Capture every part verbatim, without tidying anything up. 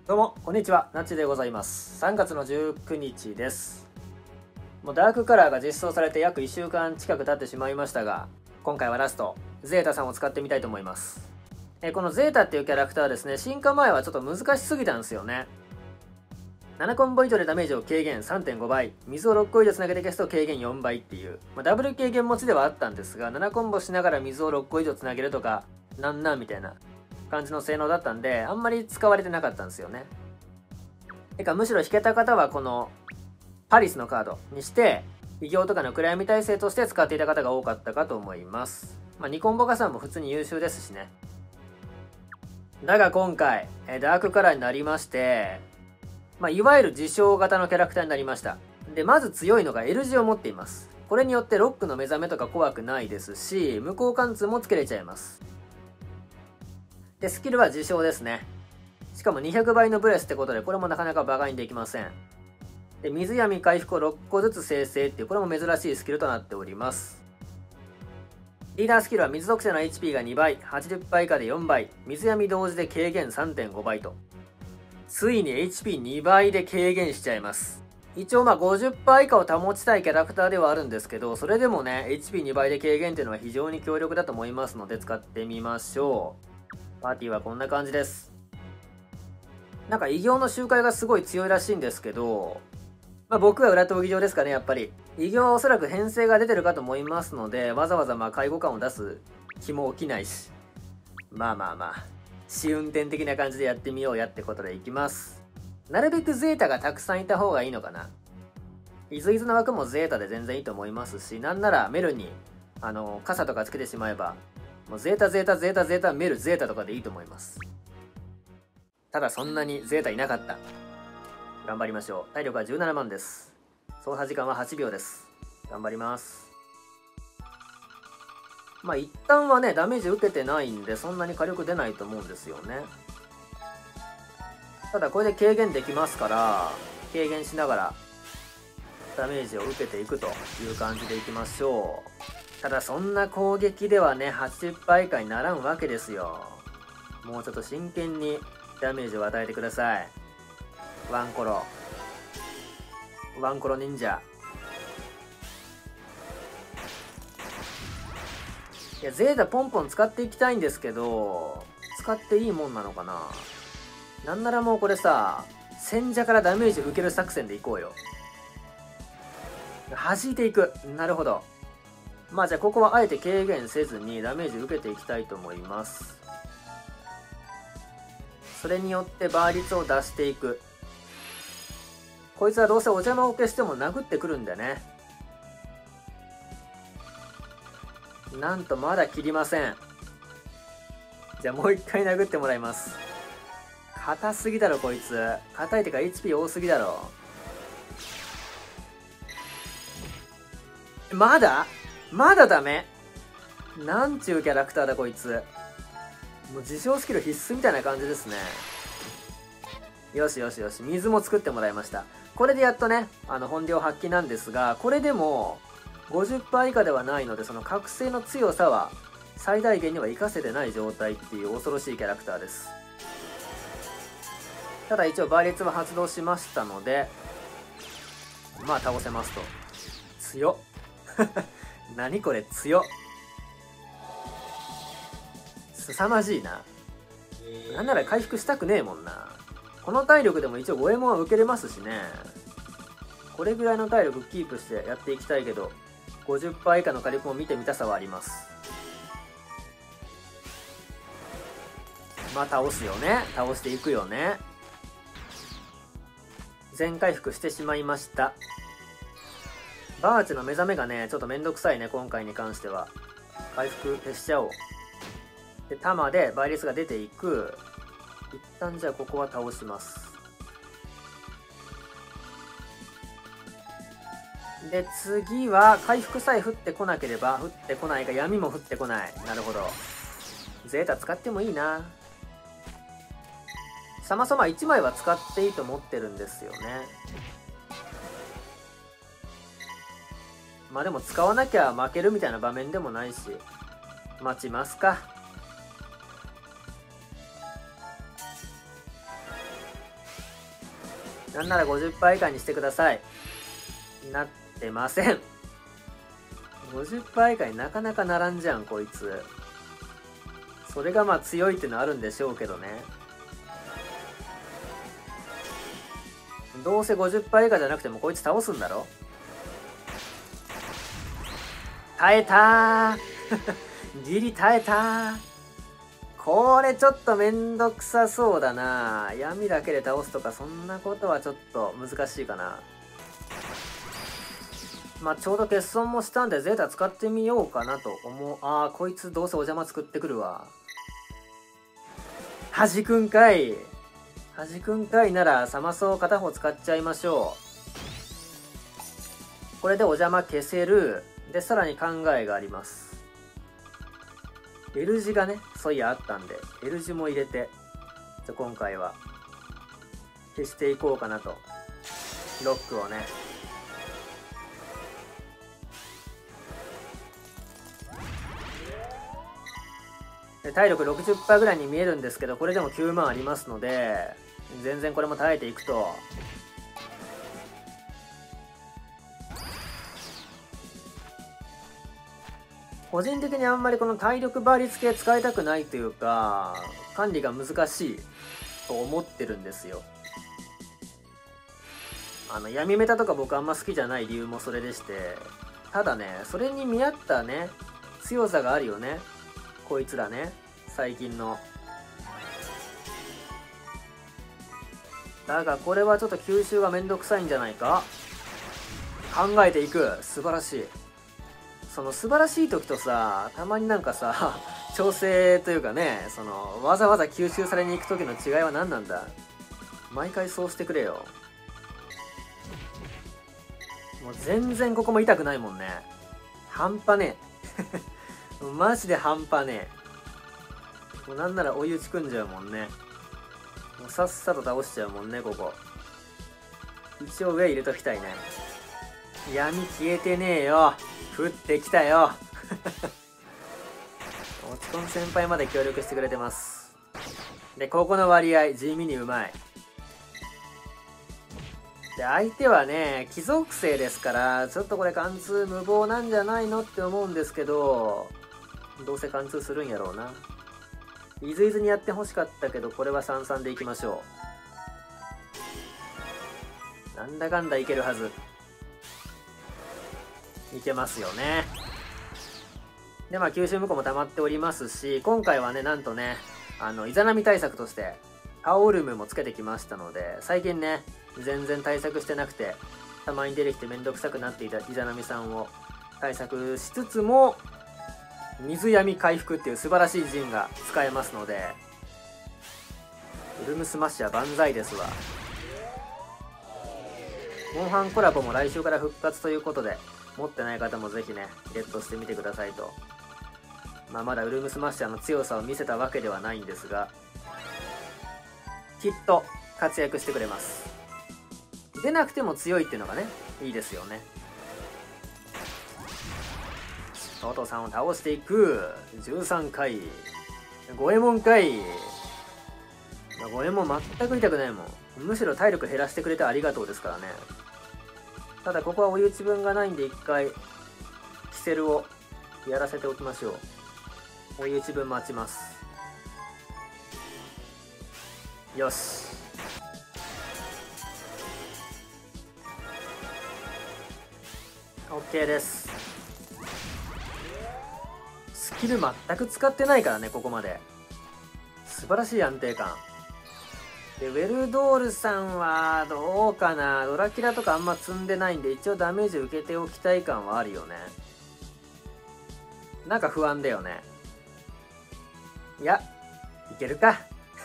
どうもこんにちは、なっちでございます。さんがつのじゅうくにちです。もうダークカラーが実装されて約いっしゅうかん近く経ってしまいましたが、今回はラストゼータさんを使ってみたいと思います。えこのゼータっていうキャラクターはですね、進化前はちょっと難しすぎたんですよね。ななコンボ以上でダメージを軽減 さんてんご 倍、水をろっこ以上つなげて消すと軽減よんばいっていう、まあ、ダブル軽減持ちではあったんですが、ななコンボしながら水をろっこ以上つなげるとかなんなんみたいな感じの性能だったんで、あんまり使われてなかったんですよね。てかむしろ引けた方はこのパリスのカードにして異形とかの暗闇耐性として使っていた方が多かったかと思います。まあ、にコンボ加算も普通に優秀ですしね。だが今回ダークカラーになりまして、まあ、いわゆる自称型のキャラクターになりました。でまず強いのが L 字を持っています。これによってロックの目覚めとか怖くないですし、無効貫通もつけれちゃいます。でスキルは自称ですね。しかもにひゃくばいのブレスってことで、これもなかなか馬鹿にできません。で水闇回復をろっこずつ生成っていう、これも珍しいスキルとなっております。リーダースキルは水属性の エイチピー がにばい、はちじゅっパー以下でよんばい、水闇同時で軽減 さんてんご 倍と、ついに エイチピーに 倍で軽減しちゃいます。一応まあ ごじゅっパー 以下を保ちたいキャラクターではあるんですけど、それでもね エイチピーに 倍で軽減っていうのは非常に強力だと思いますので、使ってみましょう。パーティーはこんな感じです。なんか異形の周回がすごい強いらしいんですけど、まあ、僕は裏闘技場ですかね。やっぱり異形はおそらく編成が出てるかと思いますので、わざわざまあ介護感を出す気も起きないし、まあまあまあ試運転的な感じでやってみようやってことでいきます。なるべくゼータがたくさんいた方がいいのかな。イズイズの枠もゼータで全然いいと思いますし、なんならメルにあの傘とかつけてしまえば、もうゼータゼータゼータゼータメルゼータとかでいいと思います。ただそんなにゼータいなかった。頑張りましょう。体力はじゅうななまんです。操作時間ははちびょうです。頑張ります。まあ一旦はねダメージ受けてないんで、そんなに火力出ないと思うんですよね。ただこれで軽減できますから、軽減しながらダメージを受けていくという感じでいきましょう。ただそんな攻撃ではねはちじゅっパー以下にならんわけですよ。もうちょっと真剣にダメージを与えてください。ワンコロワンコロ忍者。いやゼータポンポン使っていきたいんですけど、使っていいもんなのかな。なんならもうこれさ、戦者からダメージ受ける作戦でいこうよ。弾いていく。なるほど。まあじゃあここはあえて軽減せずにダメージ受けていきたいと思います。それによってバー率を出していく。こいつはどうせお邪魔を消しても殴ってくるんだね。なんとまだ切りません。じゃあもう一回殴ってもらいます。硬すぎだろこいつ。硬いてか エイチピー 多すぎだろ。まだまだダメ。なんちゅうキャラクターだこいつ。もう自称スキル必須みたいな感じですね。よしよしよし、水も作ってもらいました。これでやっとねあの本領発揮なんですが、これでも ごじゅっパー 以下ではないので、その覚醒の強さは最大限には活かせてない状態っていう恐ろしいキャラクターです。ただ一応倍率は発動しましたので、まあ倒せますと。強っ何これ強っ、凄まじいな。なんなら回復したくねえもんな。この体力でも一応五右衛門は受けれますしね。これぐらいの体力キープしてやっていきたいけど、 ごじゅっパー 以下の火力も見てみたさはあります。まあ倒すよね。倒していくよね。全回復してしまいました。バーチの目覚めがねちょっとめんどくさいね、今回に関しては。回復消しちゃおう。で弾で倍率が出ていく。一旦じゃあここは倒します。で次は回復さえ降ってこなければ、降ってこないが闇も降ってこない。なるほど。ゼータ使ってもいいな。サマソマいちまいは使っていいと思ってるんですよね。まあでも使わなきゃ負けるみたいな場面でもないし、待ちますか。 なんなら ごじゅっパーセント 以下にしてください。なってません。ごじゅっパーセント 以下になかなかならんじゃんこいつ。それがまあ強いってのあるんでしょうけどね。どうせ ごじゅっパーセント 以下じゃなくてもこいつ倒すんだろ。耐えたーギリ耐えたー。これちょっとめんどくさそうだな。闇だけで倒すとかそんなことはちょっと難しいかな。まあちょうど欠損もしたんでゼータ使ってみようかなと思う。ああ、こいつどうせお邪魔作ってくるわ。はじくんかい。はじくんかいならサマソを片方使っちゃいましょう。これでお邪魔消せる。で、さらに考えがあります。L 字がね、そういやあったんで、L 字も入れて、じゃ今回は消していこうかなと。ロックをね。で体力 ろくじゅっパーセント ぐらいに見えるんですけど、これでもきゅうまんありますので、全然これも耐えていくと。個人的にあんまりこの体力倍率系使いたくないというか、管理が難しいと思ってるんですよ。あの闇メタとか僕あんま好きじゃない理由もそれでして、ただね、それに見合ったね、強さがあるよね。こいつらね、最近の。だがこれはちょっと吸収がめんどくさいんじゃないか。考えていく。素晴らしい。その素晴らしい時とさ、たまになんかさ、調整というかね、そのわざわざ吸収されに行く時の違いは何なんだ。毎回そうしてくれよ。もう全然ここも痛くないもんね。半端ねえマジで半端ねえ。もうなんなら追い打ち組んじゃうもんね。もうさっさと倒しちゃうもんね、ここ。一応上入れときたいね。闇消えてねえよ。降ってきたよ落ち込ん先輩まで協力してくれてます。で、ここの割合地味にうまい。で、相手はね、貴族性ですから、ちょっとこれ貫通無謀なんじゃないのって思うんですけど、どうせ貫通するんやろうな。いずいずにやってほしかったけど、これは三々でいきましょう。なんだかんだいけるはず。いけますよね。で、まあ吸収無効も溜まっておりますし、今回はね、なんとね、あのイザナミ対策としてアオルムもつけてきましたので、最近ね全然対策してなくて、たまに出てきてめんどくさくなっていたイザナミさんを対策しつつも、水闇回復っていう素晴らしい陣が使えますので、ウルムスマッシャー万歳ですわ。モンハンコラボも来週から復活ということで、持ってない方もぜひねゲットしてみてくださいと。まあ、まだウルムスマッシャーの強さを見せたわけではないんですが、きっと活躍してくれます。出なくても強いっていうのがねいいですよね。トトさんを倒していく。じゅうさんかい五右衛門かい。五右衛門全く痛くないもん。むしろ体力減らしてくれてありがとうですからね。ただここは追い打ち分がないんで、一回キセルをやらせておきましょう。追い打ち分待ちます。よし。OK です。スキル全く使ってないからね、ここまで。素晴らしい安定感。で、ウェルドールさんはどうかな。ドラキュラとかあんま積んでないんで、一応ダメージ受けておきたい感はあるよね。なんか不安だよね。いや、いけるか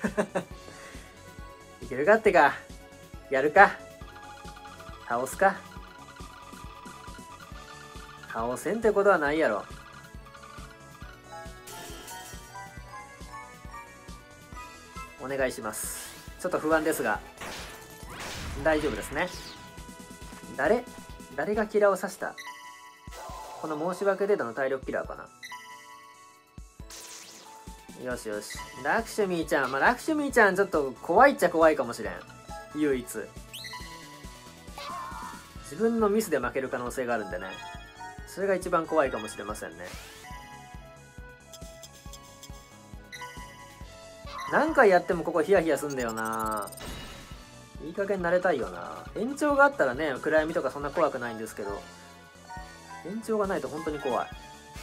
いけるかってか、やるか。倒すか。倒せんってことはないやろ。お願いします。ちょっと不安ですが大丈夫ですね。誰誰がキラーを刺した？この申し訳程度の体力キラーかな。よしよし。ラクシュミーちゃん、まあ、ラクシュミーちゃんちょっと怖いっちゃ怖いかもしれん。唯一自分のミスで負ける可能性があるんでね、それが一番怖いかもしれませんね。何回やってもここヒヤヒヤすんだよな。いい加減慣れたいよな。延長があったらね、暗闇とかそんな怖くないんですけど、延長がないと本当に怖い。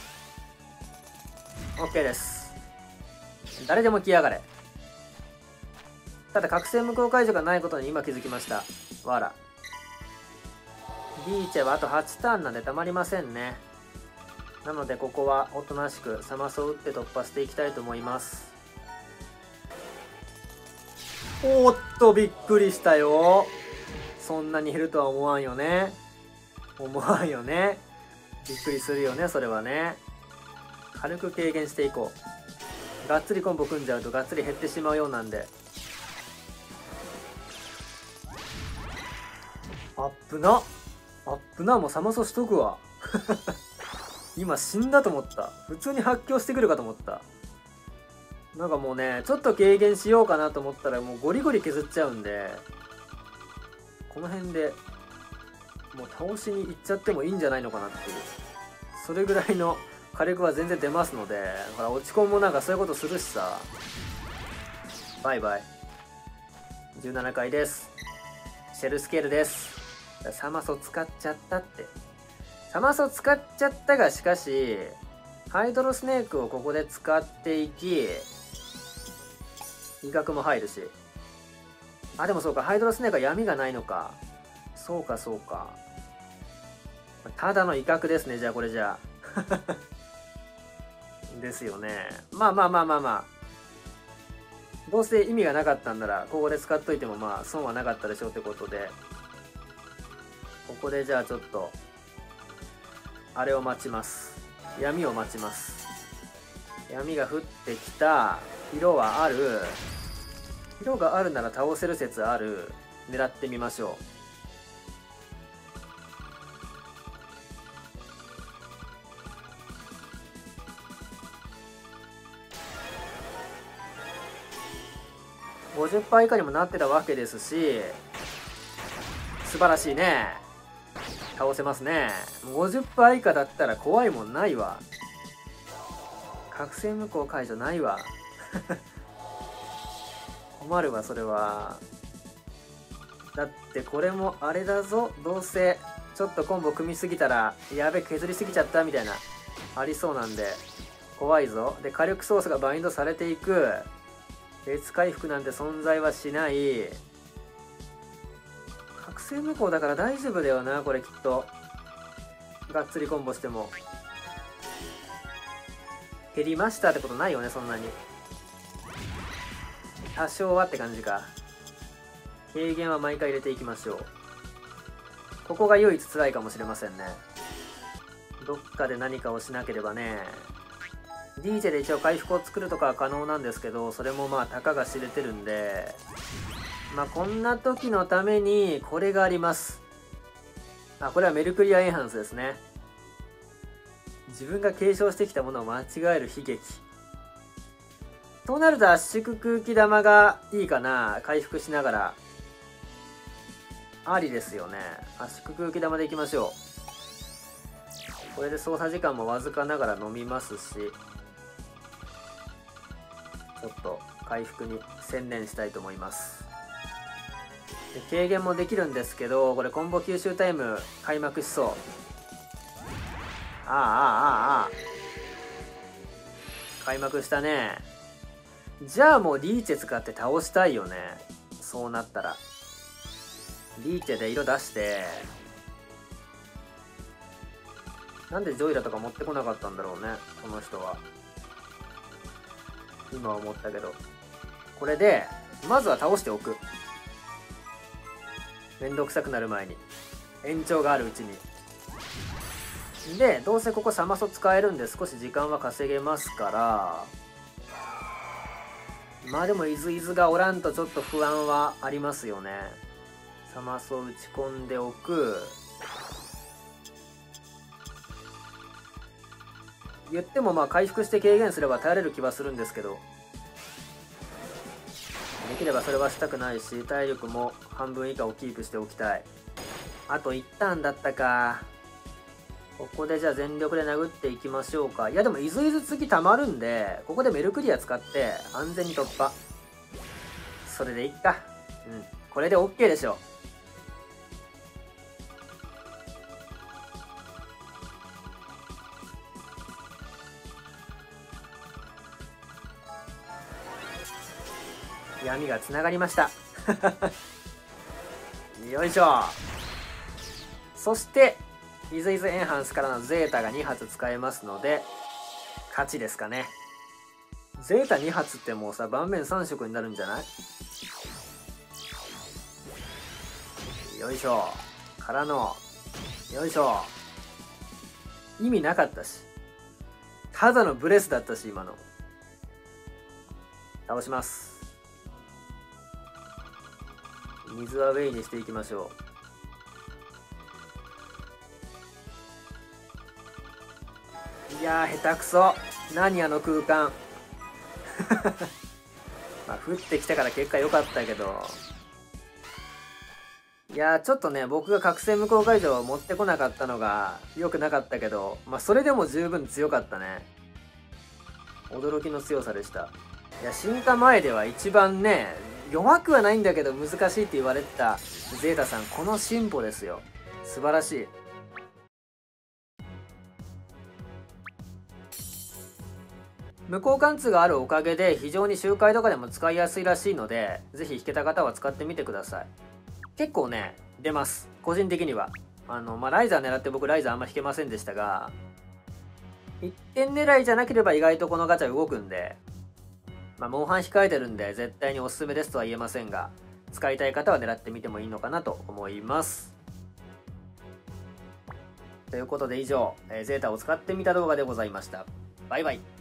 OK です。誰でも来やがれ。ただ覚醒無効解除がないことに今気づきました。わらリーチェはあとはちターンなんでたまりませんね。なのでここはおとなしくサマソを打って突破していきたいと思います。おーっとびっくりしたよ。そんなに減るとは思わんよね。思わんよね。びっくりするよね、それはね。軽く軽減していこう。がっつりコンボ組んじゃうとがっつり減ってしまうようなんで。アップなアップなもうサマソしとくわ。今死んだと思った。普通に発狂してくるかと思った。なんかもうね、ちょっと軽減しようかなと思ったらもうゴリゴリ削っちゃうんで、この辺でもう倒しに行っちゃってもいいんじゃないのかなっていう、それぐらいの火力は全然出ますので、ほら落ち込んもなんかそういうことするしさ。バイバイ。じゅうななかいです。シェルスケールです。サマソ使っちゃったって。サマソ使っちゃったが、しかしハイドロスネークをここで使っていき、威嚇も入るし。あ、でもそうか、ハイドロスネークは闇がないのか。そうかそうか。ただの威嚇ですね、じゃあこれじゃあ。ですよね。まあまあまあまあまあ。どうせ意味がなかったんなら、ここで使っといてもまあ損はなかったでしょうってことで、ここでじゃあちょっと、あれを待ちます。闇を待ちます。闇が降ってきた。色はある。色があるなら倒せる説ある。狙ってみましょう。ごじゅっパーセント 以下にもなってたわけですし、素晴らしいね。倒せますね。ごじゅっパーセント 以下だったら怖いもんないわ。覚醒無効解除ないわ。困るわそれは。だってこれもあれだぞ、どうせちょっとコンボ組みすぎたらやべ削りすぎちゃったみたいなありそうなんで怖いぞ。で火力ソースがバインドされていく。別回復なんて存在はしない。覚醒無効だから大丈夫だよなこれきっと。がっつりコンボしても減りましたってことないよね、そんなに。多少はって感じか。軽減は毎回入れていきましょう。ここが唯一辛いかもしれませんね。どっかで何かをしなければね。 ディージェ で一応回復を作るとかは可能なんですけど、それもまあたかが知れてるんで、まあこんな時のためにこれがあります。あ、これはメルクリアエンハンスですね。自分が継承してきたものを間違える悲劇となると圧縮空気玉がいいかな。回復しながらありですよね。圧縮空気玉でいきましょう。これで操作時間もわずかながら飲みますし、ちょっと回復に専念したいと思います。で軽減もできるんですけど、これコンボ吸収タイム開幕しそう。ああああああ開幕したね。じゃあもうリーチェ使って倒したいよね。そうなったらリーチェで色出して、なんでジョイラとか持ってこなかったんだろうねこの人は。今思ったけど、これでまずは倒しておく。めんどくさくなる前に、延長があるうちに。でどうせここサマソ使えるんで少し時間は稼げますから、まあでもイズイズがおらんとちょっと不安はありますよね。サマソ打ち込んでおく。言ってもまあ回復して軽減すれば耐えれる気はするんですけど、できればそれはしたくないし、体力も半分以下をキープしておきたい。 あといちターンだったか。ここでじゃあ全力で殴っていきましょうか。いやでもいずいず次溜まるんで、ここでメルクリア使って安全に突破。それでいっか。うん。これで OK でしょ。闇がつながりました。よいしょ。そして、イズイズエンハンスからのゼータがに発使えますので、勝ちですかね。ゼータに発ってもうさ、盤面さん色になるんじゃない？よいしょ。からの、よいしょ。意味なかったし。ただのブレスだったし、今の。倒します。水はウェイにしていきましょう。いやー下手くそ。何あの空間。まあ降ってきたから結果良かったけど、いやーちょっとね、僕が覚醒無効解除を持ってこなかったのが良くなかったけど、まあそれでも十分強かったね。驚きの強さでした。いや進化前では一番ね、弱くはないんだけど難しいって言われてたゼータさん、この進歩ですよ。素晴らしい。無効貫通があるおかげで非常に周回とかでも使いやすいらしいので、ぜひ引けた方は使ってみてください。結構ね出ます、個人的には。あのまあライザー狙って僕ライザーあんま引けませんでしたが、いってん狙いじゃなければ意外とこのガチャ動くんで、まあモンハン控えてるんで絶対におすすめですとは言えませんが、使いたい方は狙ってみてもいいのかなと思います。ということで以上、えーゼータを使ってみた動画でございました。バイバイ。